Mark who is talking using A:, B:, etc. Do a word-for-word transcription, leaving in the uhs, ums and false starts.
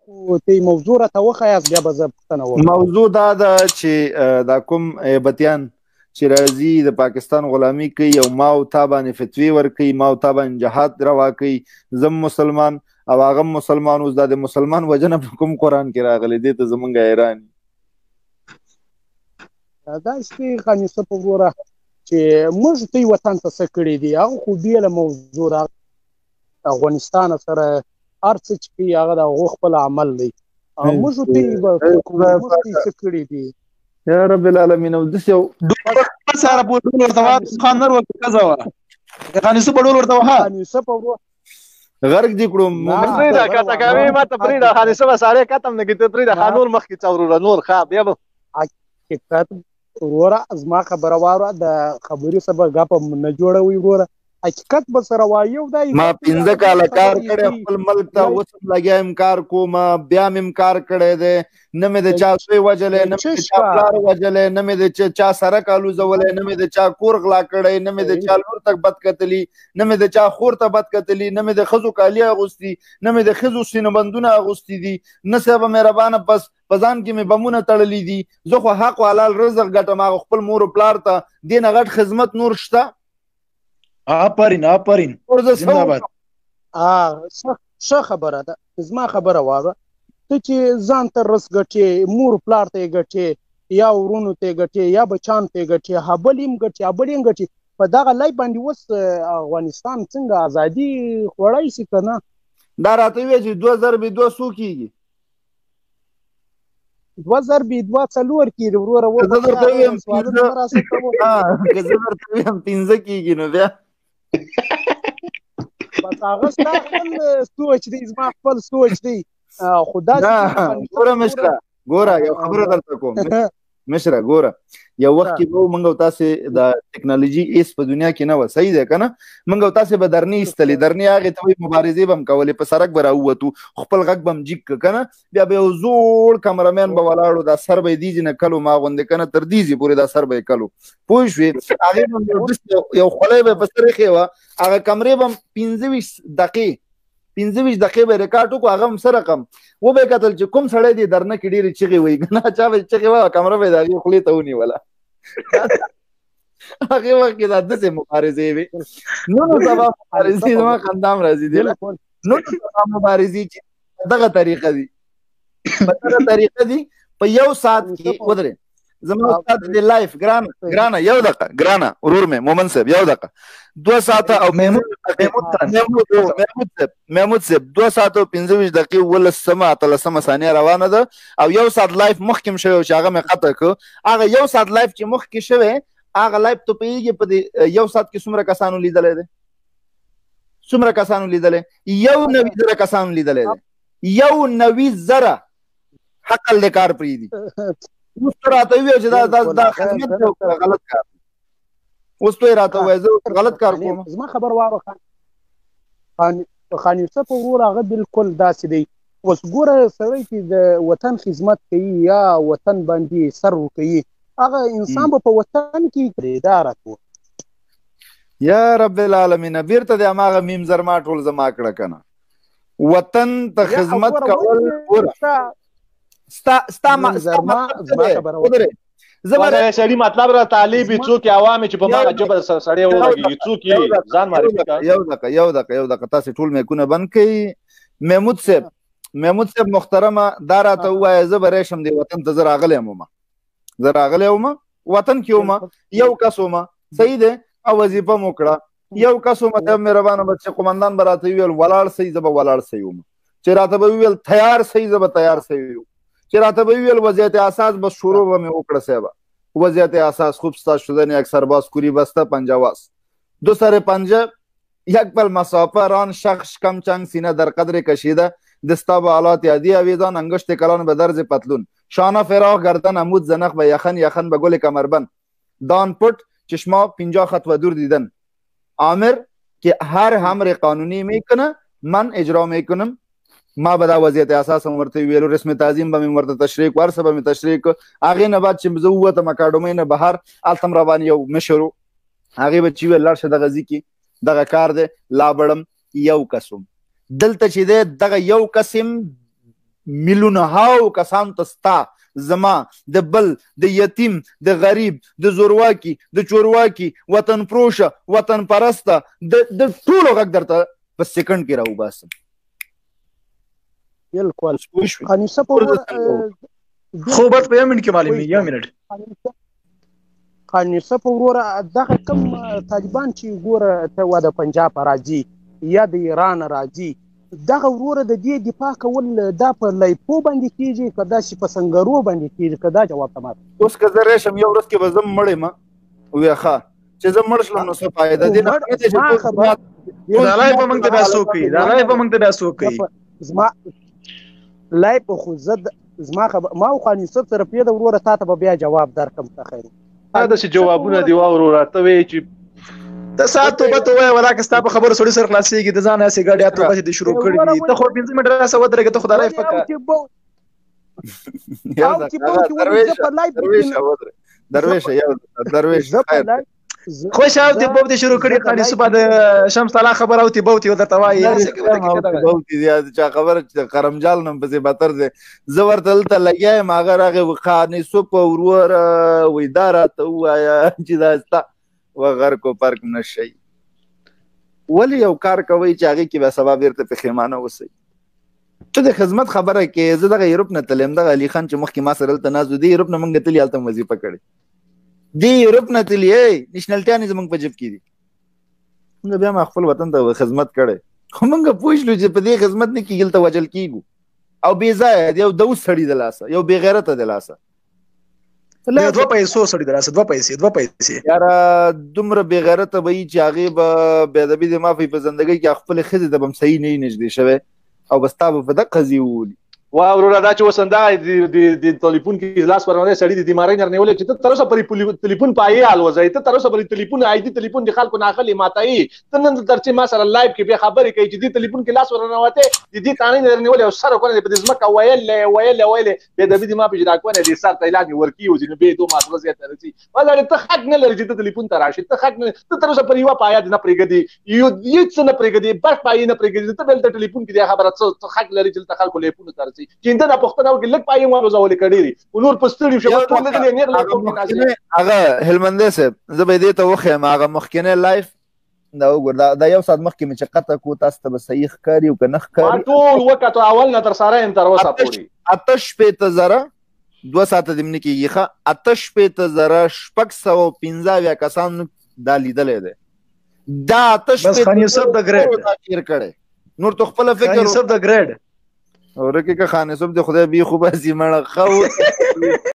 A: خو ته موضوع راته وښایاست بیا به زه پوښتنه وکړم.
B: موضوع دا ده چې دا کوم ایبتیان چې راځي د پاکستان غلامي کوي او ما او تا باندې فتوی ورکوي، ما او تا باندې جهاد روا کوي، زم مسلمان او هغه مسلمان، اوس دا د مسلمان وجنه په کوم قرآن کې راغلی؟ دې ته زمونږ حیران یو.
A: داسې دی خان یوسف وروره چې موږ دوی وطن ته څه کړي دي، هغه خو بېله موضوع ده. افغانستان سره هر څه چې کوي هغه د هغو خپل عمل دی. موږ دوی به موږ دوی څه کړي دي.
B: یا رب العالمین. او داسې یو
C: سره په ډول ورته وه خان نر ورته ښځه وه، خان یوسف په ډول ورته وه
A: خان یوسف وروره
B: غرق دې کړو.
D: پرېږده کته کوي ماته پرېږده خان یوسفه سړی کتم نه کړي ته پرېږده ښه نور مخکې څه وروره نور ښه بیا به
A: حقیقت وروره زما خبره واوره، د خبرې څه به ګپه نه جوړوئ وروره، حقیقت به سره وایو. دی
B: ما پنځه کاله کار کړی خپل ملک ته، اوس هم لګیا یم کار کوم، بیا مې کار کړی دی، نه مې د چا زوی وژلی، نه مې د چا پلار وژلی، نه مې د چا سرک الوزولی، نه مې د چا کور غلا کړی، نه مې د چا لور ته بد کتلي، نه مې د چا خور ته بد کتلي، نه مې د ښځو کالي اغوستي، نه مې د ښځو سینهبندونه اغوستي دي، نه صاحبه مهربانه بس په ځان کې مې بمونه تړلي دي. زه خو حق و حلال رزق ګټم، هغه خپل مور و پلار ته دې نه غټ خدمت نور شته؟
C: آفرین آفرین زنده‌باد.
A: ښه خبره ده. زما خبره واوره، ته چې ځان ته رزق ګټې، مور پلار ته یې ګټې، یا ورونو ته یې ګټې، یا بچیانو ته یې ګټې، هبل یې هم ګټې هبل یې هم ګټې، په دغه لای باندې اوس افغانستان څنګه ازادي خوړی شي که نه؟
B: دا راته ووایه چې دوه ضربې دوه څو کېږي؟
A: دوه ضربې دوه څلور کېږي وروره.
B: که زه درته ووایم پنځه که زه درته ووایم پنځه کېږي نو بیا
A: بس هغه ستا خپل سوچ دی، زما خپل سوچ دی. خو داسې
B: ګوره مشره، ګوره یو خبره درته کوم مشره، ګوره یو وخت کې به موږ او تاسې د ټکنالوژي ایس په دنیا کې نه وه، صحیح دی که نه؟ موږ او تاسې به درنې ایستلې، درنې هغې ته وایي مبارزې به هم کولې، په سړک به راووتو، خپل غږ به هم جګ که که نه، بیا به یو زوړ کمرمین به ولاړو، دا سر به یې دیزې نه کلو ما غوندې که نه، تر دیزې پورې دا سر به یې کلو، پوه شوې؟ هغې به یو خولۍ به یې په سر ایښې وه، هغه کمرې به هم پنځه ویشت دقیقې پنځه ویشت دقیقې به یې ریکارډ وکړو، هغه هم څه رقم و به یې کتل چې کوم سړی دی درنه کې ډېرې چغې وایي که نه، چا به یې چغې وایه کمره به یې د هغې خولې ته ونیوله. هغې وخت کې دا داسې مبارزې وې. نو نو سبا مبارزې زما خندا هم راځي دی، نو نو سبا مبارزې چې دغه طریقه دي، په دغه طریقه دي، په یو ساعت کې ودرې زما استاد دی لایف ګرانه ګرانه یو دقیقه ګرانه ورور مې مومن صاحب یو دقیقه دوه ساعته او محمود صاحب محمود صاحب دوه ساعته او پنځه ویشت دقیقې اوولسمه اتلسمه ثانیه روانه ده او یو ساعت لایف مخکې م شوی چې هغه مې قطع کړ. هغه یو ساعت لایف چې مخکې شوی هغه لایف ته پوهېږي په دې یو ساعت کې څومره کسانو لیدلی دی؟ څومره کسانو لیدلی؟ یو نوي زره کسانو لیدلی دی. یو نوي زره حقل د کار پرېږدي. اوس ته راته ووایه چې دا خدمت دی او غلط کار دی. اوس ته یې راته ووایه زه غلط کار کوم.
A: زما خبر واوره خان یوسف وروره، هغه بالکل داسې دی. اوس ګوره سړی چې د وطن خدمت کوي یا وطن باندې سر ورکوي، هغه انسان به په وطن کې کړي. دا راته ووایه.
B: یا رب العالمین، بیرته د هماغه میم زرما ټول زما کړه که نه. وطن ته خدمت کول ګوره ستا ستا
D: سړي مطلب را طالب څوک عوام چې په ما جبر سړی ولګي څوک ځان معرفي کوي.
B: یو دقیقه یو دقیقه یو دقیقه تاسې ټول میکونه بند کړئ. محمود صاحب محمود صاحب محترمه دا راته ووایه زه به راشم دې وطن ته، زه راغلی یم ومه زه راغلی ومه وطن کې ومه، یو کس ومه، صحیح دی، او وظیفه مو کړه، یو کس ومه. ته مهربانه به چې قمندان به راته وویل ولاړ صحیح، زه به ولاړ صحیح ومه. چې راته به وویل تیار صحیح، زه به تیار صحیح وم. چې راته به وویل وضعیت اساس بس شروع به مې وکړه صاحبه، وضعیت اساس خوب ستا شدن یک سرباز کوری بسته پنجواز دو سر پنجه یک پل مسافه ران شخش کم چنگ سینه در قدر کشیده دستا به آلات یادی اویزان انگشت کلان به درز پتلون شانه فراغ گردن عمود زنخ به یخن یخن به گل کمربند دان پت چشما پنجاه خط و دور دیدن آمر که هر امر قانونی میکنه من اجرا میکنم. ما به دا وضعیت اساس هم ورته ویلو، رسم تعظیم به مې ورته تشریح کړ، ورسه به مې تشریح کړ. هغې نه بعد چې زه ووتم اکاډمۍ نه بهر، هلته م راباندې یو مشر و، هغې به چې ویل لاړ شه دغه ځي کې دغه کار دی، لا بړم یو کس وم. دلته چې دی دغه یو کس یم میلیونه هاو کسان ته ستا زما د بل د یتیم د غریب د زورواکي د چورواکي وطن پروشه وطن پرسته د ټولو غږ درته په سکند کې راوباسم.
A: بالکل خاني صاحب
C: خو بس په یو منټ کې معلومي یو منټ
A: خاني صاحب وروره دغه کوم طالبان چې ګوره ته وا د پنجاب راځي یا د ایران راځي دغه وروره د دې دفاع کول دا په لایپو باندې کیږي که داسې په سنګرو باندې کیږي که دا جواب ته ماته
B: اوس که زه راشم یو ورځ کې به زه مړ یم ویې ښه چې زه مړ شلم نو څه فایده دې نه
C: دا لایپ به موږ ته بیا څوک کوي دا لایپ به موږ ته بیا څوک کوي
A: زما لایپ خو زه زما ما او خاني صاحب سره پرېږده وروره تا ته به بیا جواب درکړم ته خیر
D: دا داسې جوابونه دي وروره ته وایې چې
C: د ساعت توبه ته وایه ولا که ستا په خبرو سړي سر خلاصېږي د ځان هسې ګډیا توبه چې دې شروع کړي دي ته خو پنځه منټه راسه ودرېږه ته خو دا لایف
B: پکه درویشه یو درویش
C: خوش او تی بوب دې شروع کړي خاني صبح د شمس الله خبر او تی بوب تی ودرته وایي
B: بوب تی چا خبر قرمجال نم پسې بتر دې زه ورته دلته لګیا یم هغه راغی خاني صبح وروره وایي دا راته ووایه چې دا ستا وغر کو پرک نشي ولی یو کار کوي چې هغې کې به سبا بیرته پښیمانه اوسئ. ته د خدمت خبره کې زه دغه یورپ نه تلم دغه علي خان چې مخکې ما سره دلته ناست و دې یورپ نه موږ تلي هلته وظیفه کړې دې یورپ نه تلي نیشنلټیانې زموږ په جب کې دي موږ بیا ما خپل وطن ته خدمت کړی خو موږ پوه شلو چې په دې خدمت نه کېږي هلته وجل کېږو او بې ځایه یو دوس سړي د لاسه یو بې غیرته د لاسه
C: دوه پیسو سړي د لاسه دوه پیسې دوه پیسې
B: یاره دومره بې غیرته به وي چې هغې به بېادبي د مافی په زندګۍ کې خپلې ښځې ته به هم صحیح نه وي نږدې شوی او به ستا به په دغه قضیې وولي
D: وا وروره دا چې اوس همدغه د ټلیفون کې لاس ورنولی سړي د بیمارۍ نه رانیولی چې ته تر اوسه پورې ټلیفون په آیې الوځئ ته تر اوسه پورې ټلیفون آیدي ټلیفون د خلکو نه اخلي ماتوي ته نن تر چې ما سره لایف کې بیا خبرې کوي چې دې ټلیفون کې لاس ورننوتی د دې تاڼۍ نه رانیولی او سر کونه په دې ځمکه ویلې ویلې ویلې بېادبي دې ما پېژې دا کونه دې سر ته علاج مې ورکېږي نو بیا یې دو مازغه زیاته رسي ولاړې ته حق نه لرې چې ته ټلیفون ته راشې ته حق نه ته تر اوسه پورې یوه پایه دې نه پرېږدي یو هېڅ څه نه پرېږدي برق پایې نه پرېږدي ته بیا دلته ټلیفون کې دې خبره څه حق لري چې دلته خلکو لیفونو ته رسي چې انده دا پوښتنه وکړي لږ پایې والوځولې که ډېرې نور په ستړي شو بس ټول دې نېر لږ
B: هغه هلمندی صاحب زه به یې دې ته وښیم هغه مخکینی لایف دا وګوره دا یو ساعت مخکې مې چې قطع کړو تاسو ته به صحیح ښکاري او که نه ښکاري
D: ما ټول وکتو اول نه تر سره یم تر اوسه پورې
B: اته شپېته زره دوه ساعته دې م نه کېږي ښه اته شپېته زره شپږ سوه پنځه اویا کسانو دا لیدلی دی دا اته شپېته کړی نور تو خپله فکر
C: د ګریډ
B: ورکې که خاني صاحب د خدای بي خو باسي مړه ښه